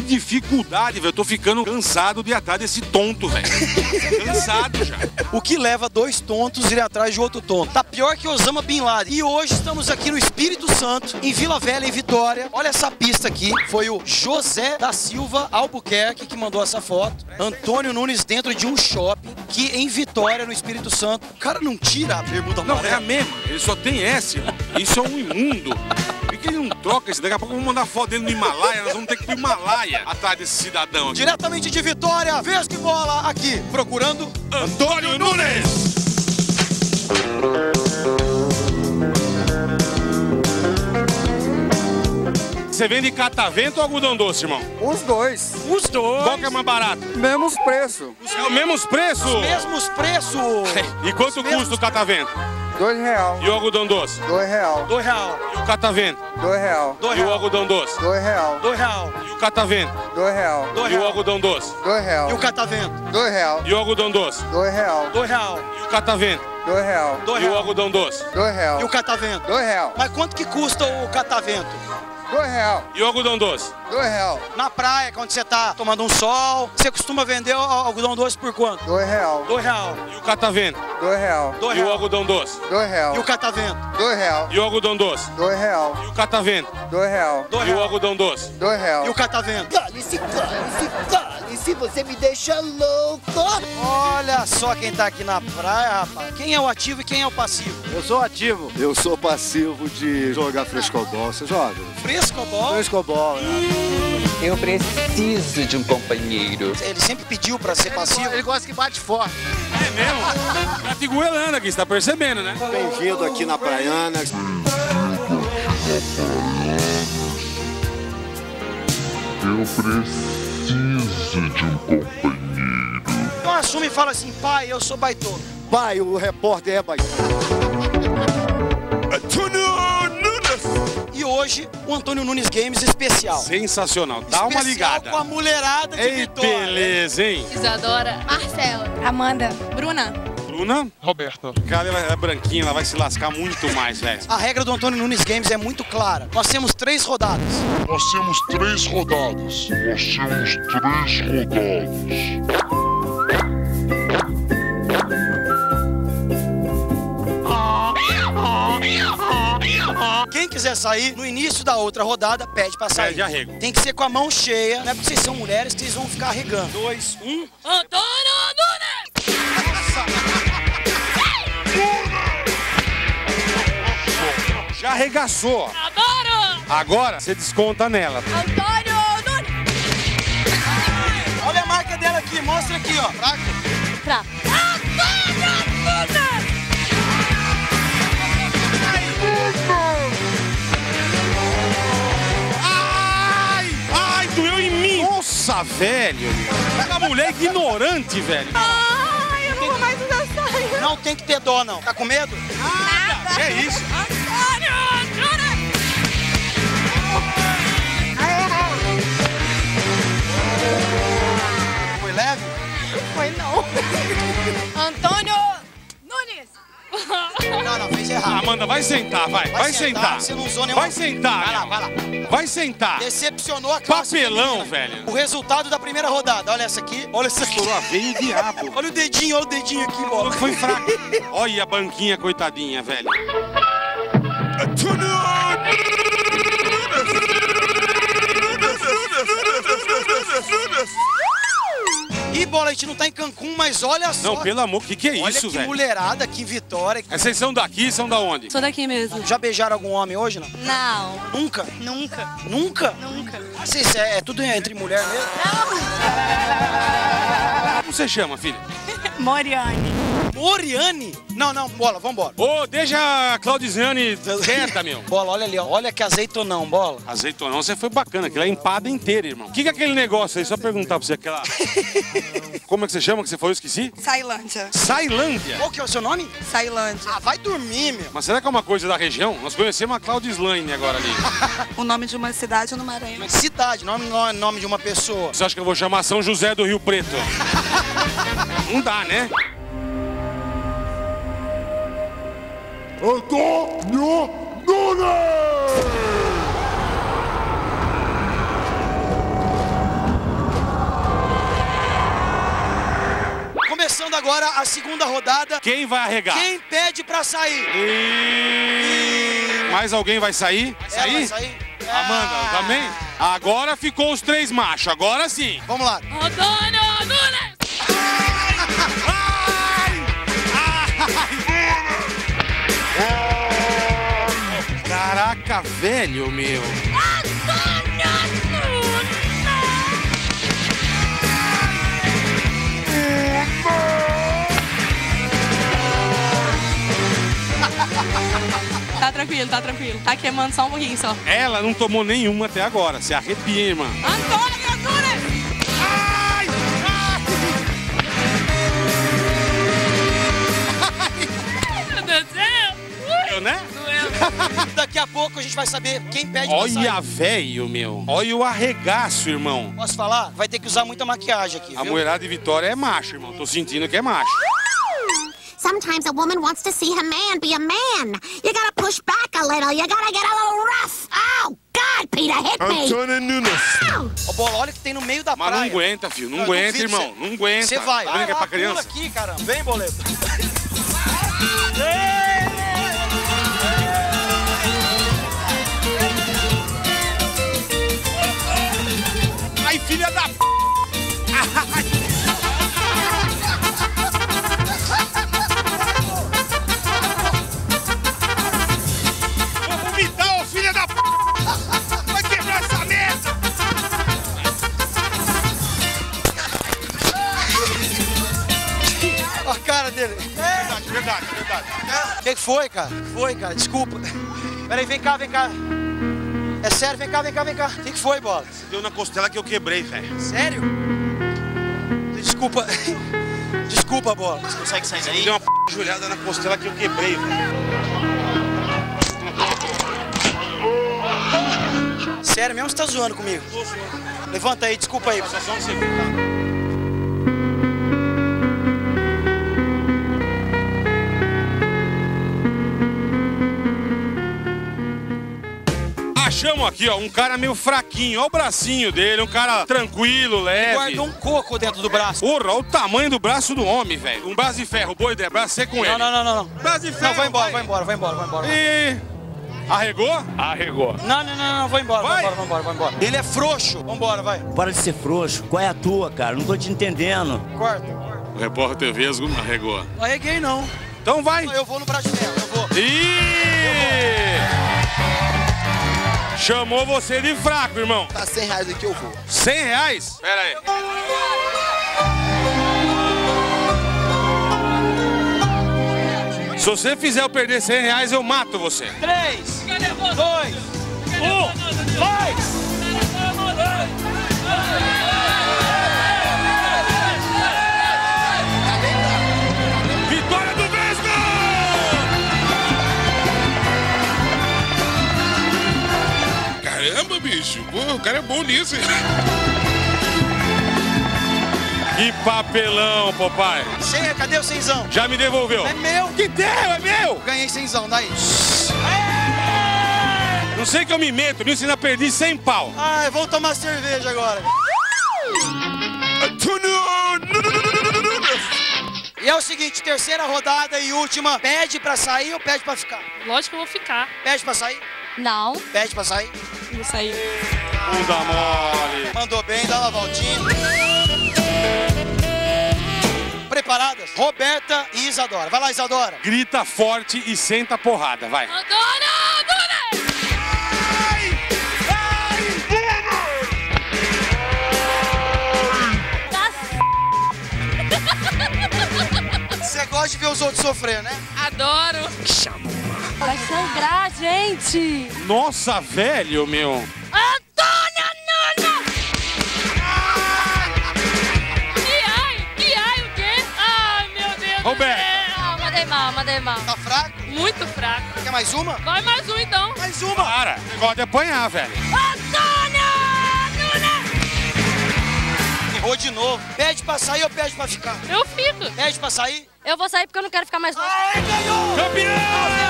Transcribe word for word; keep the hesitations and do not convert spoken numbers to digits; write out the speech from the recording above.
dificuldade, velho. Eu tô ficando cansado de ir atrás desse tonto, velho. Cansado já. O que leva dois tontos ir atrás de outro tonto? Tá pior que Osama Bin Laden. E hoje estamos aqui no Espírito Santo, em Vila Velha, em Vitória. Olha essa pista aqui. Foi o José da Silva Albuquerque que mandou essa foto. Antônio Nunes dentro de um shopping que em Vitória, no Espírito Santo. O cara não tira a bermuda Não, amarela. é a mesma. Ele só tem S. Isso é um imundo. Por que ele não troca esse? Daqui a pouco vamos mandar foto dele no Himalaia. Nós vamos ter que ir pro Himalaia atrás desse cidadão aqui. Diretamente de Vitória, vez que bola aqui, procurando Antônio Nunes! Você vende catavento ou algodão doce, irmão? Os dois. os dois. Qual que é mais barato? Mesmos preços. É o mesmo preço? Os mesmos preços. E quanto Os mesmos- custa o catavento? Dois real. E o algodão doce? Dois real. Dois real. E o catavento? Dois real. Dois E o real. algodão doce? Dois real. Dois real. E o catavento? Dois real. Dois E o real. algodão doce? Dois real. E o catavento? Dois real. E o algodão doce? Dois real. Dois real. E o catavento? Dois real. Dois E o real. algodão doce? Dois E real. o catavento? Dois real. Mas quanto que custa o catavento? Dois real. E o algodão doce? Dois real. Na praia, quando você tá tomando um sol, você costuma vender o algodão doce por quanto? Dois real. Dois real. E o catavento? Dois real. Dois E o real. algodão doce? Dois real. E o catavento? Dois real. E o algodão doce? Dois real. E o catavento? Dois real. Dois E o real. algodão doce? Dois real. E o catavento? Cale-se, cale-se, cale-se, você me deixa louco. Olha só quem tá aqui na praia, rapaz. Quem é o ativo e quem é o passivo? Eu sou ativo. Eu sou passivo de jogar frescobol. Você joga? Frescobol? Frescobol, né? Eu preciso de um companheiro. Ele sempre pediu pra ser passivo. Ele gosta que bate forte. É mesmo? Tá te goelando aqui, você tá percebendo, né? Bem-vindo aqui na Praiana. Eu preciso de um companheiro. Então assume e fala assim, pai, eu sou baitola. Pai, o repórter é baixo. E hoje, o Antônio Nunes Games especial. Sensacional. Dá uma Especial ligada. com a mulherada de Ei, Vitória. beleza, hein? Isadora, Marcela, Amanda, Bruna. Bruna? Roberto. Cara, ela é branquinha, ela vai se lascar muito mais, velho. A regra do Antônio Nunes Games é muito clara. Nós temos três rodadas. Nós temos três rodadas. Nós temos três rodadas. Quem quiser sair, no início da outra rodada, pede pra sair. Pede arrego. Tem que ser com a mão cheia, não é porque vocês são mulheres que vocês vão ficar arregando. Dois, um. Antônio Nunes! Já arregaçou. Adoro! Agora você desconta nela. Antônio Nunes! Olha a marca dela aqui, mostra aqui, ó. Fraca. Pra Antônio Nunes! Ai! Ai, doeu em mim! Nossa, velho! Essa mulher é ignorante, velho. Ai, eu não vou mais usar saia. Não tem que ter dó, não. Tá com medo? Que é isso? Antônio Nunes! Foi leve? Foi não. Antônio Nunes! Não, não, fez Ah, errado. Amanda, vai sentar, vai. Vai, sentar. Você não usou nenhuma... Vai sentar. Vai lá, vai lá. Vai sentar. Decepcionou a classe Papelão, feminina. velho. O resultado da primeira rodada. Olha essa aqui. Olha essa aqui. Estourou a veia e o diabo. Olha o dedinho, olha o dedinho aqui, bola. Foi fraco. Olha a banquinha, coitadinha, velho. E bola, a gente não tá em Cancún, mas olha só. Não, pelo amor, o que, que é Olha isso, que velho? mulherada aqui em Vitória. Vocês são daqui, são da onde? Sou daqui mesmo. Já beijaram algum homem hoje, não? Não. Nunca? Nunca. Nunca? Nunca. Ah, vocês, é, é tudo entre mulher mesmo? Como você chama, filha? Moriane. Oriane? Não, não, bola, vambora. Ô, deixa a Claudiciane quieta, meu. Bola, olha ali, ó. Olha que azeitonão, bola. Azeitonão, você foi bacana, aquilo é empada inteira, irmão. O que, que é aquele negócio aí? Só perguntar pra você, aquela... Como é que você chama que você falou? Eu esqueci? Sailândia. Sailândia. Qual que é o seu nome? Sailândia. Ah, vai dormir, meu. Mas será que é uma coisa da região? Nós conhecemos a Claudislane agora ali. O nome de uma cidade no Maranhão. Cidade, nome, no- nome de uma pessoa. Você acha que eu vou chamar São José do Rio Preto? Não dá, né? Antônio Nunes! agora a segunda rodada. Quem vai arregar? Quem pede pra sair? E... Mais alguém vai sair? Vai Ela sair? vai sair? Amanda, Ah. também? Agora ficou os três machos, agora sim. Vamos lá. Antônio Nunes! Ai! Ai! Caraca, velho, meu. Tá tranquilo, tá tranquilo. Tá queimando só um pouquinho só. Ela não tomou nenhuma até agora. Se arrepia, irmã. Antônio Nunes! Ai! Meu Deus do céu! Eu, né? Daqui a pouco a gente vai saber quem pede pra sair. Olha, velho, meu. Olha o arregaço, irmão. Posso falar? Vai ter que usar muita maquiagem aqui, A viu? mulherada de Vitória é macho, irmão. Tô sentindo que é macho. Sometimes a woman wants to see her man be a man. You gotta push back a little. You gotta get a little rough. Oh, God, Peter, hit me. Antônio Nunes. Ô, Bola, olha o que tem no meio da Mas praia. não aguenta, filho. Não Eu aguenta, duvido irmão. cê- Não aguenta. Você vai. Tá vendo que é lá, pra criança? pula aqui, caramba. Vem, boleto. Ai, filha da... p***. Ai. Vou vomitar, ô filha da... p***. Vai quebrar essa mesa. Olha a cara dele. Verdade, verdade, verdade. O que que foi, cara? Foi, cara. Desculpa. Peraí, vem cá, vem cá. É sério, vem cá, vem cá, vem cá. O que que foi, Bola? Deu na costela que eu quebrei, velho. Sério? Desculpa. Desculpa, Bola. Você consegue sair daí? Deu uma p... joelhada na costela que eu quebrei, velho. Sério mesmo? Você tá zoando comigo? Levanta aí, desculpa aí. Só um segundo. Achamos aqui, ó, um cara meio fraquinho. Olha o bracinho dele, um cara tranquilo, leve. Guardou um coco dentro do braço. Porra, olha o tamanho do braço do homem, velho. Um braço de ferro, boi de braço, você com ele. Não, não, não, não, não. Braço de ferro. Não, vai embora, vai embora, vai embora, vai embora. E... Arregou? Arregou. Não, não, não, não, vai embora, vai Vai. embora, vai embora, vai embora. Ele é frouxo. Vambora, vai. Para de ser frouxo. Qual é a tua, cara? Não tô te entendendo. Corta. O repórter Vesgo arregou. Não arreguei, não. Então vai. Eu vou no braço de ferro, eu vou. Ih! Chamou você de fraco, irmão. Tá cem reais aqui, eu vou. cem reais? Pera aí. Se você fizer eu perder cem reais, eu mato você. Três, dois, um, vai! Vitória do Vesgo! Caramba, bicho. Pô, o cara é bom nisso, hein? Que papelão, papai. Cem, cadê o cenzão? Já me devolveu. É meu. Que deu, é meu. Ganhei cenzão, daí. Não sei que eu me meto nisso, ainda perdi cem pau. Ai, vamos tomar cerveja agora. E é o seguinte, terceira rodada e última. Pede pra sair ou pede pra ficar? Lógico que eu vou ficar. Pede pra sair? Não. Pede pra sair? Vou sair. Bunda mole. Mandou bem, dá uma voltinha. Preparadas? Roberta e Isadora. Vai lá, Isadora. Grita forte e senta a porrada, vai. Antônio Nunes! Você gosta de ver os outros sofrer, né? Adoro! Vai sangrar, gente. Nossa, velho, meu. Antônio Nunes! Que ai, que ai, o quê? Ai, meu Deus Roberto. do céu! Mandei mal, mandei mal. Tá fraco? Muito fraco. Quer mais uma? Vai mais um, então. Mais uma. Para, negócio de apanhar, velho. Antônio Nunes! Errou de novo. Pede pra sair ou pede pra ficar? Eu fico. Pede pra sair? Eu vou sair porque eu não quero ficar mais longe. Ai, ganhou! Campeão!